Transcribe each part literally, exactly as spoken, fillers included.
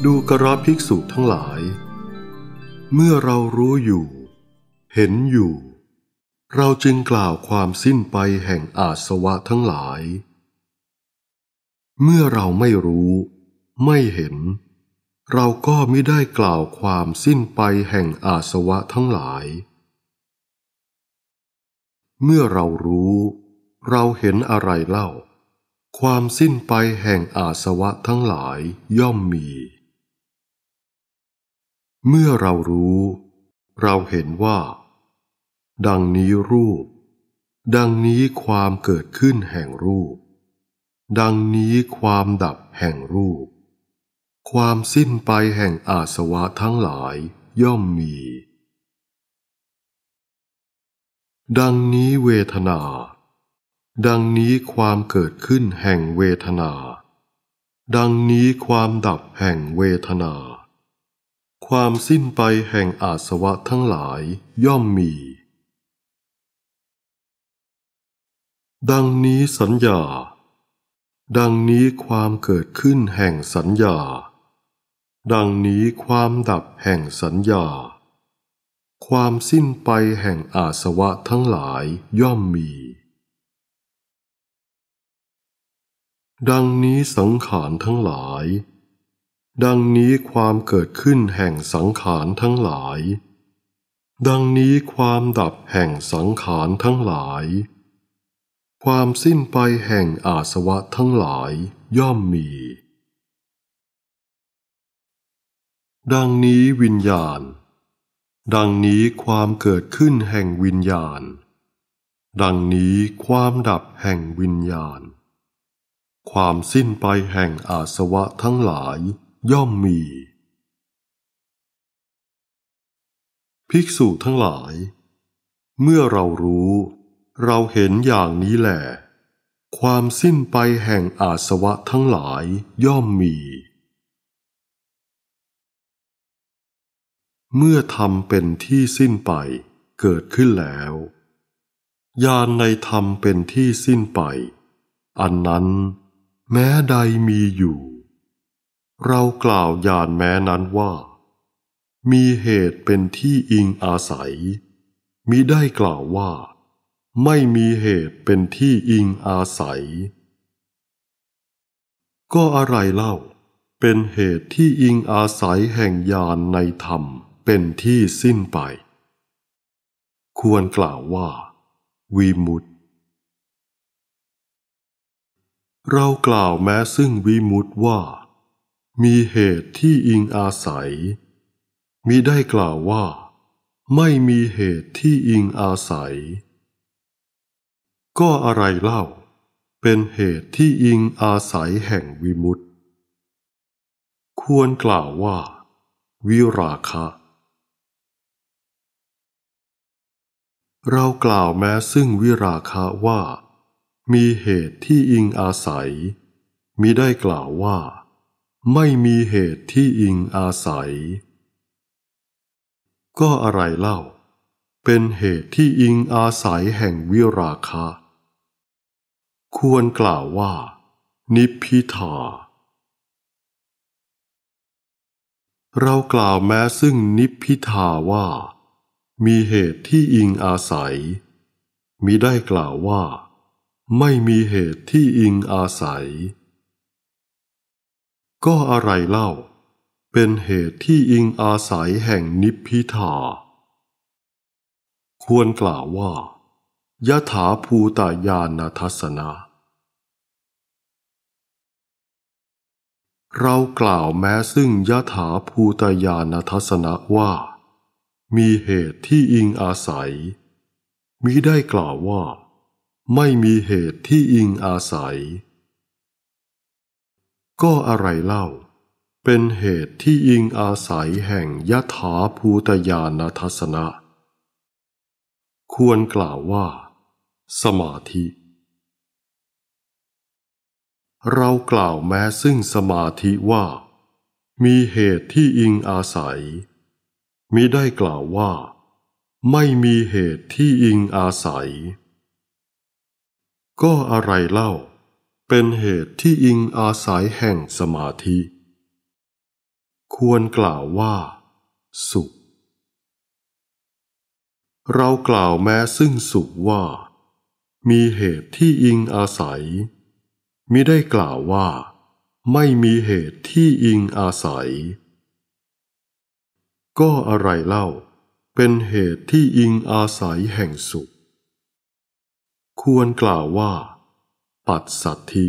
ดูกราภิกษุทั้งหลายเมื่อเรารู้อยู่เห็นอยู่เราจึงกล่าวความสิ้นไปแห่งอาสวะทั้งหลายเมื่อเราไม่รู้ไม่เห็นเราก็มิได้กล่าวความสิ้นไปแห่งอาสวะทั้งหลายเมื่อเรารู้เราเห็นอะไรเล่าความสิ้นไปแห่งอาสวะทั้งหลายย่อมมีเมื่อเรารู้เราเห็นว่าดังนี้รูปดังนี้ความเกิดขึ้นแห่งรูปดังนี้ความดับแห่งรูปความสิ้นไปแห่งอาสวะทั้งหลายย่อมมีดังนี้เวทนาดังนี้ความเกิดขึ้นแห่งเวทนาดังนี้ความดับแห่งเวทนาความสิ้นไปแห่งอาสวะทั้งหลายย่อมมีดังนี้สัญญาดังนี้ความเกิดขึ้นแห่งสัญญาดังนี้ความดับแห่งสัญญาความสิ้นไปแห่งอาสวะทั้งหลายย่อมมีดังนี้สังขารทั้งหลายดังนี้ความเกิดขึ้นแห่งสังขารทั้งหลายดังนี้ความดับแห่งสังขารทั้งหลายความสิ้นไปแห่งอาสวะทั้งหลายย่อมมีดังนี้วิญญาณดังนี้ความเกิดขึ้นแห่งวิญญาณดังนี้ความดับแห่งวิญญาณความสิ้นไปแห่งอาสวะทั้งหลายย่อมมีภิกษุทั้งหลายเมื่อเรารู้เราเห็นอย่างนี้แหละความสิ้นไปแห่งอาสวะทั้งหลายย่อมมีเมื่อธรรมเป็นที่สิ้นไปเกิดขึ้นแล้วญาณในธรรมเป็นที่สิ้นไปอันนั้นแม้ใดมีอยู่เรากล่าวญาณแม้นั้นว่ามีเหตุเป็นที่อิงอาศัยมิได้กล่าวว่าไม่มีเหตุเป็นที่อิงอาศัยก็อะไรเล่าเป็นเหตุที่อิงอาศัยแห่งญาณในธรรมเป็นที่สิ้นไปควรกล่าวว่าวิมุตติเรากล่าวแม้ซึ่งวิมุตติว่ามีเหตุที่อิงอาศัยมิได้กล่าวว่าไม่มีเหตุที่อิงอาศัยก็อะไรเล่าเป็นเหตุที่อิงอาศัยแห่งวิมุตติควรกล่าวว่าวิราคะเรากล่าวแม้ซึ่งวิราคะว่ามีเหตุที่อิงอาศัยมิได้กล่าวว่าไม่มีเหตุที่อิงอาศัยก็อะไรเล่าเป็นเหตุที่อิงอาศัยแห่งวิราคะควรกล่าวว่านิพพิทาเรากล่าวแม้ซึ่งนิพพิทาว่ามีเหตุที่อิงอาศัยมิได้กล่าวว่าไม่มีเหตุที่อิงอาศัยก็อะไรเล่าเป็นเหตุที่อิงอาศัยแห่งนิพพิทาควรกล่าวว่ายถาภูตญาณทัสสนะเรากล่าวแม้ซึ่งยถาภูตญาณทัสสนะว่ามีเหตุที่อิงอาศัยมิได้กล่าวว่าไม่มีเหตุที่อิงอาศัยก็อะไรเล่าเป็นเหตุที่อิงอาศัยแห่งยถาภูตญาณทัสสนะควรกล่าวว่าสมาธิเรากล่าวแม้ซึ่งสมาธิว่ามีเหตุที่อิงอาศัยมิได้กล่าวว่าไม่มีเหตุที่อิงอาศัยก็อะไรเล่าเป็นเหตุที่อิงอาศัยแห่งสมาธิควรกล่าวว่าสุขเรากล่าวแม้ซึ่งสุขว่ามีเหตุที่อิงอาศัยมิได้กล่าวว่าไม่มีเหตุที่อิงอาศัยก็อะไรเล่าเป็นเหตุที่อิงอาศัยแห่งสุขควรกล่าวว่าปัสสัทธิ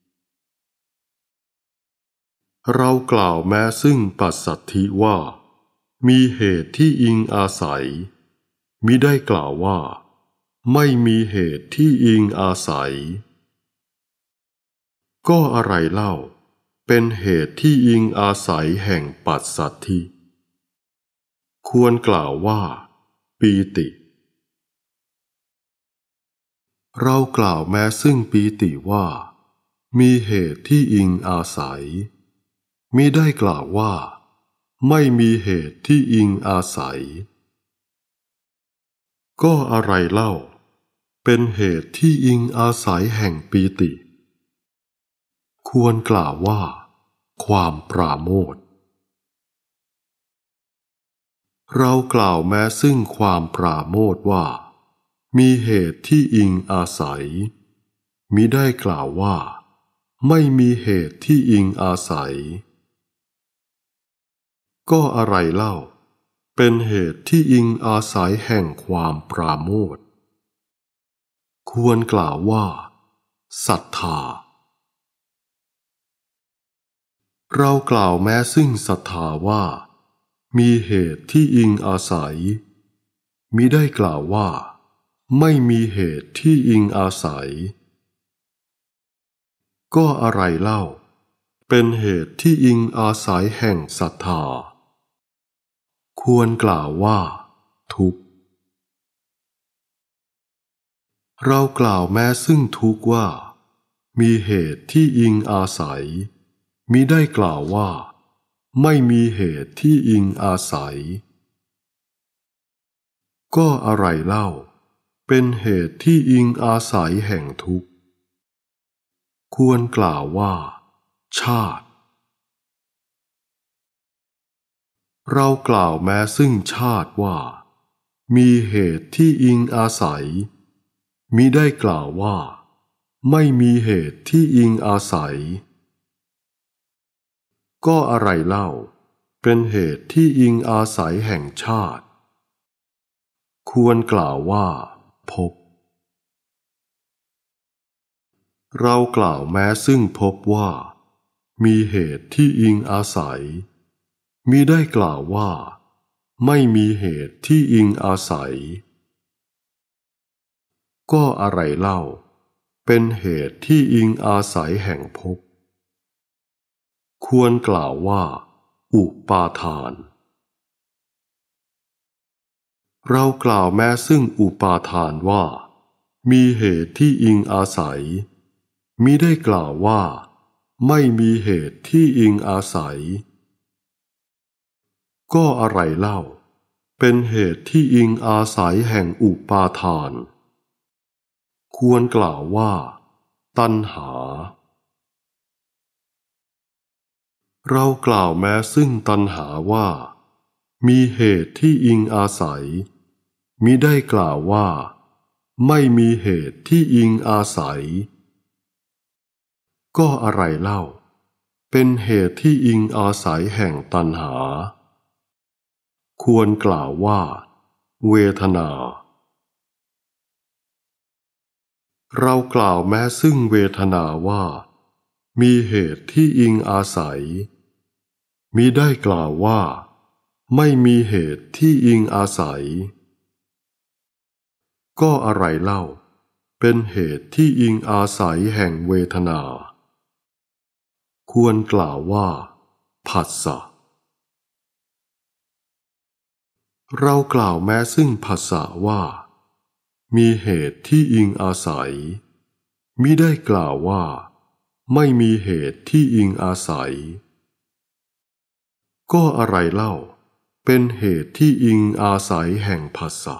เรากล่าวแม้ซึ่งปัสสัทธิว่ามีเหตุที่อิงอาศัยมิได้กล่าวว่าไม่มีเหตุที่อิงอาศัยก็อะไรเล่าเป็นเหตุที่อิงอาศัยแห่งปัสสัทธิควรกล่าวว่าปีติเรากล่าวแม้ซึ่งปีติว่ามีเหตุที่อิงอาศัยมิได้กล่าวว่าไม่มีเหตุที่อิงอาศัยก็อะไรเล่าเป็นเหตุที่อิงอาศัยแห่งปีติควรกล่าวว่าความปราโมทย์เรากล่าวแม้ซึ่งความปราโมทย์ว่ามีเหตุที่อิงอาศัยมิได้กล่าวว่าไม่มีเหตุที่อิงอาศัยก็อะไรเล่าเป็นเหตุที่อิงอาศัยแห่งความปราโมทย์ควรกล่าวว่าศรัทธาเรากล่าวแม้ซึ่งศรัทธาว่ามีเหตุที่อิงอาศัยมิได้กล่าวว่าไม่มีเหตุที่อิงอาศัยก็อะไรเล่าเป็นเหตุที่อิงอาศัยแห่งศรัทธาควรกล่าวว่าทุกข์เรากล่าวแม้ซึ่งทุกข์ว่ามีเหตุที่อิงอาศัยมิได้กล่าวว่าไม่มีเหตุที่อิงอาศัยก็อะไรเล่าเป็นเหตุที่อิงอาศัยแห่งทุกข์ควรกล่าวว่าชาติเรากล่าวแม้ซึ่งชาติว่ามีเหตุที่อิงอาศัยมิได้กล่าวว่าไม่มีเหตุที่อิงอาศัยก็อะไรเล่าเป็นเหตุที่อิงอาศัยแห่งชาติควรกล่าวว่าภพเรากล่าวแม้ซึ่งภพว่ามีเหตุที่อิงอาศัยมิได้กล่าวว่าไม่มีเหตุที่อิงอาศัยก็อะไรเล่าเป็นเหตุที่อิงอาศัยแห่งภพควรกล่าวว่าอุปาทานเรากล่าวแม้ซึ่งอุปาทานว่ามีเหตุที่อิงอาศัยมิได้กล่าวว่าไม่มีเหตุที่อิงอาศัยก็อะไรเล่าเป็นเหตุที่อิงอาศัยแห่งอุปาทานควรกล่าวว่าตัณหาเรากล่าวแม้ซึ่งตัณหาว่ามีเหตุที่อิงอาศัยมิได้กล่าวว่าไม่มีเหตุที่อิงอาศัยก็อะไรเล่าเป็นเหตุที่อิงอาศัยแห่งตัณหาควรกล่าวว่าเวทนาเรากล่าวแม้ซึ่งเวทนาว่ามีเหตุที่อิงอาศัยมิได้กล่าวว่าไม่มีเหตุที่อิงอาศัยก็อะไรเล่าเป็นเหตุที่อิงอาศัยแห่งเวทนาควรกล่าวว่าผัสสะเรากล่าวแม้ซึ่งผัสสะว่ามีเหตุที่อิงอาศัยมิได้กล่าวว่าไม่มีเหตุที่อิงอาศัยก็อะไรเล่าเป็นเหตุที่อิงอาศัยแห่งผัสสะ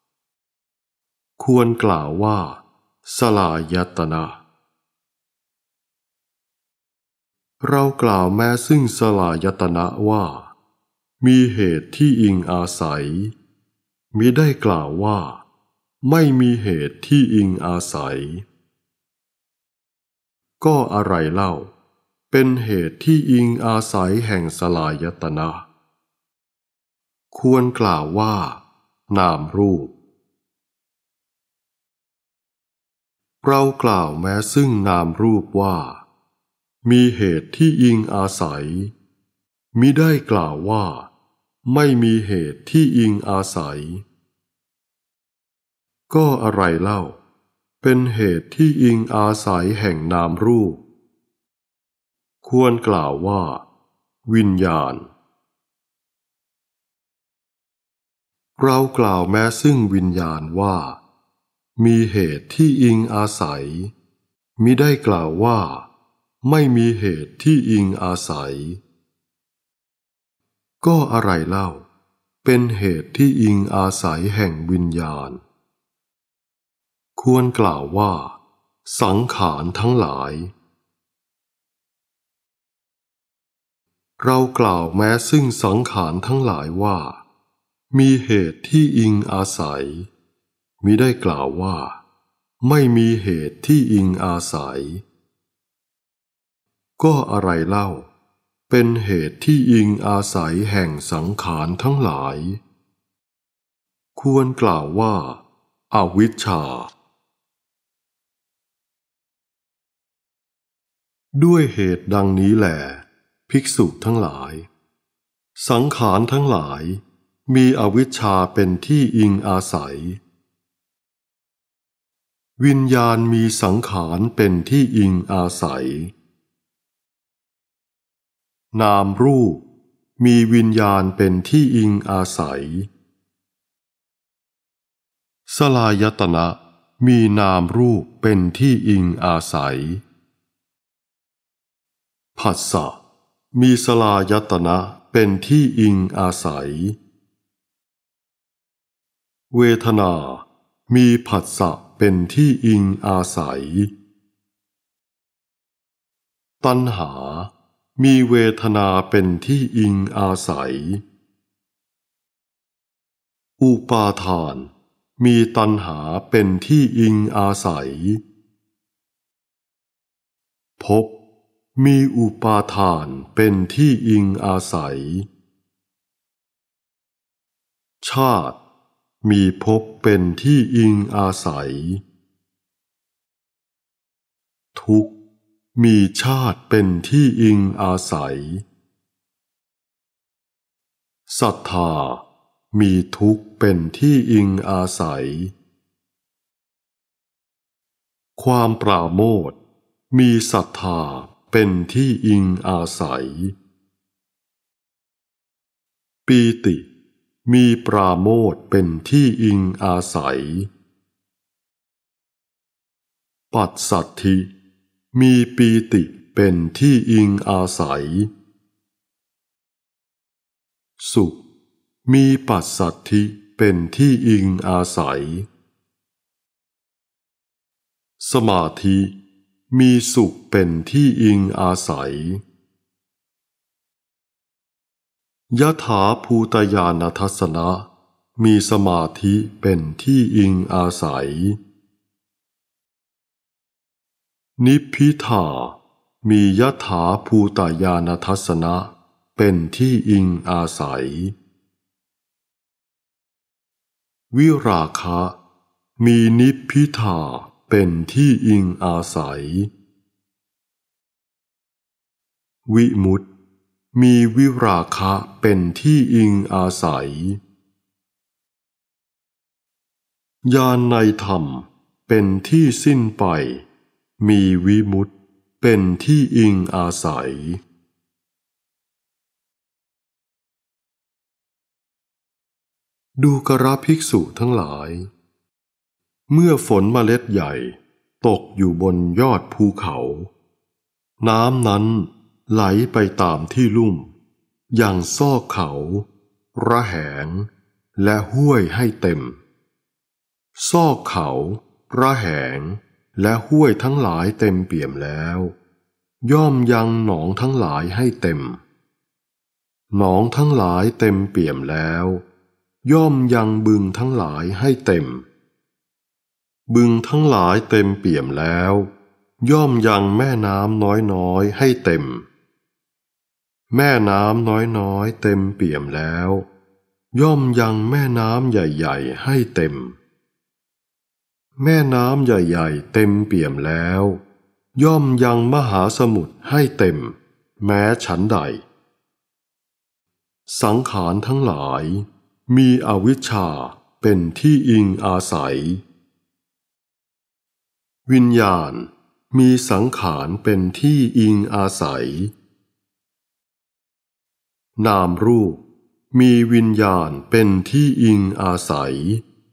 ควรกล่าวว่าสลายตนะเรากล่าวแม้ซึ่งสลายตนะว่ามีเหตุที่อิงอาศัยมิได้กล่าวว่าไม่มีเหตุที่อิงอาศัยก็อะไรเล่าเป็นเหตุที่อิงอาศัยแห่งสลายตนะควรกล่าวว่านามรูปเรากล่าวแม้ซึ่งนามรูปว่ามีเหตุที่อิงอาศัยมิได้กล่าวว่าไม่มีเหตุที่อิงอาศัยก็อะไรเล่าเป็นเหตุที่อิงอาศัยแห่งนามรูปควรกล่าวว่าวิญญาณเรากล่าวแม้ซึ่งวิญญาณว่ามีเหตุที่อิงอาศัยมิได้กล่าวว่าไม่มีเหตุที่อิงอาศัยก็อะไรเล่าเป็นเหตุที่อิงอาศัยแห่งวิญญาณควรกล่าวว่าสังขารทั้งหลายเรากล่าวแม้ซึ่งสังขารทั้งหลายว่ามีเหตุที่อิงอาศัยมิได้กล่าวว่าไม่มีเหตุที่อิงอาศัยก็อะไรเล่าเป็นเหตุที่อิงอาศัยแห่งสังขารทั้งหลายควรกล่าวว่าอวิชชาด้วยเหตุดังนี้แหละภิกษุทั้งหลายสังขารทั้งหลายมีอวิชชาเป็นที่อิงอาศัยวิญญาณมีสังขารเป็นที่อิงอาศัยนามรูปมีวิญญาณเป็นที่อิงอาศัยสลายตนะมีนามรูปเป็นที่อิงอาศัยผัสสะมีสลายตนะเป็นที่อิงอาศัยเวทนามีผัสสะเป็นที่อิงอาศัยตัณหามีเวทนาเป็นที่อิงอาศัยอุปาทานมีตัณหาเป็นที่อิงอาศัยภพมีอุปาทานเป็นที่อิงอาศัยชาติมีภพเป็นที่อิงอาศัยทุกข์มีชาติเป็นที่อิงอาศัยศรัทธามีทุกข์เป็นที่อิงอาศัยความปราโมทย์มีศรัทธาเป็นที่อิงอาศัยปีติมีปราโมทย์เป็นที่อิงอาศัยปัสสัทธิมีปีติเป็นที่อิงอาศัยสุขมีปัสสัทธิเป็นที่อิงอาศัยสมาธิมีสุขเป็นที่อิงอาศัยยถาภูตญาณทัสสนะมีสมาธิเป็นที่อิงอาศัยนิพพิทามียถาภูตญาณทัสสนะเป็นที่อิงอาศัยวิราคะมีนิพพิทาเป็นที่อิงอาศัยวิมุตติมีวิราคะเป็นที่อิงอาศัยญาณในธรรมเป็นที่สิ้นไปมีวิมุตติเป็นที่อิงอาศัยดูกระภิกษุทั้งหลายเมื่อฝนเมล็ดใหญ่ตกอยู่บนยอดภูเขาน้ำนั้นไหลไปตามที่ลุ่มอย่างซอกเขาระแหงและห้วยให้เต็มซอกเขาระแหงและห้วยทั้งหลายเต็มเปี่ยมแล้วย่อมยังหนองทั้งหลายให้เต็มหนองทั้งหลายเต็มเปี่ยมแล้วย่อมยังบึงทั้งหลายให้เต็มบึงทั้งหลายเต็มเปี่ยมแล้วย่อมยังแม่น้ำน้อยๆให้เต็มแม่น้ำน้อยๆเต็มเปี่ยมแล้วย่อมยังแม่น้ำใหญ่ๆให้เต็มแม่น้ำใหญ่ๆเต็มเปี่ยมแล้วย่อมยังมหาสมุทรให้เต็มแม้ฉันใดสังขารทั้งหลายมีอวิชชาเป็นที่อิงอาศัยวิญญาณมีสังขารเป็นที่อิงอาศัยนามรูปมีวิญญาณเป็นที่อิงอาศัย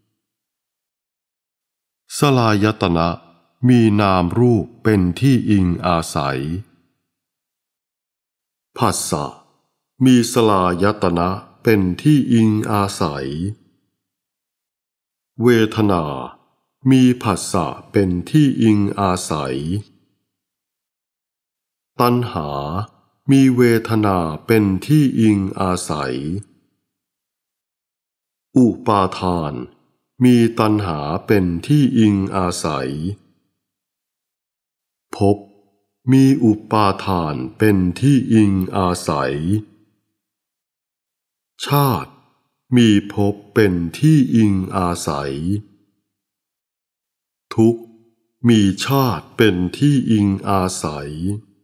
สลายตนะมีนามรูปเป็นที่อิงอาศัยผัสสะมีสลายตนะเป็นที่อิงอาศัยเวทนามีผัสสะเป็นที่อิงอาศัยตัณหามีเวทนาเป็นที่อิงอาศัยอุปาทานมีตัณหาเป็นที่อิงอาศัยภพมีอุปาทานเป็นที่อิงอาศัยชาติมีภพเป็นที่อิงอาศัยทุกข์มีชาติเป็นที่อิงอาศัย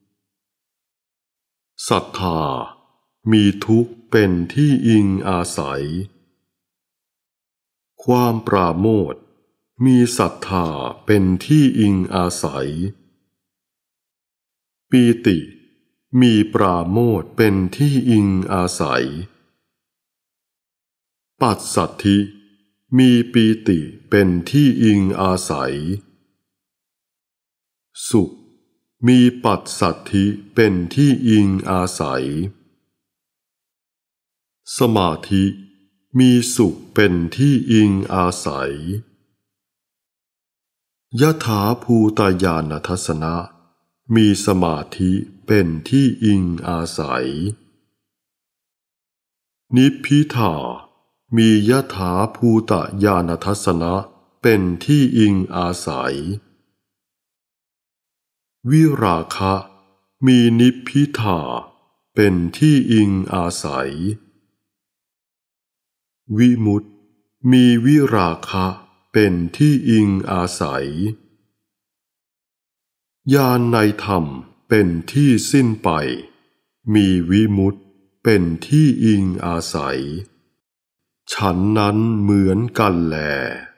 ศรัทธามีทุกข์เป็นที่อิงอาศัยความปราโมทย์มีศรัทธาเป็นที่อิงอาศัยปีติมีปราโมทย์เป็นที่อิงอาศัยปัสสัทธิมีปีติเป็นที่อิงอาศัยสุขมีปัสสัทธิเป็นที่อิงอาศัยสมาธิมีสุขเป็นที่อิงอาศัยยถาภูตญาณทัสสนะมีสมาธิเป็นที่อิงอาศัยนิพพิทามียถาภูตญาณทัสสนะเป็นที่อิงอาศัยวิราคะมีนิพพิทาเป็นที่อิงอาศัยวิมุตติมีวิราคะเป็นที่อิงอาศัยญาณในธรรมเป็นที่สิ้นไปมีวิมุตติเป็นที่อิงอาศัยฉันนั้นเหมือนกันแล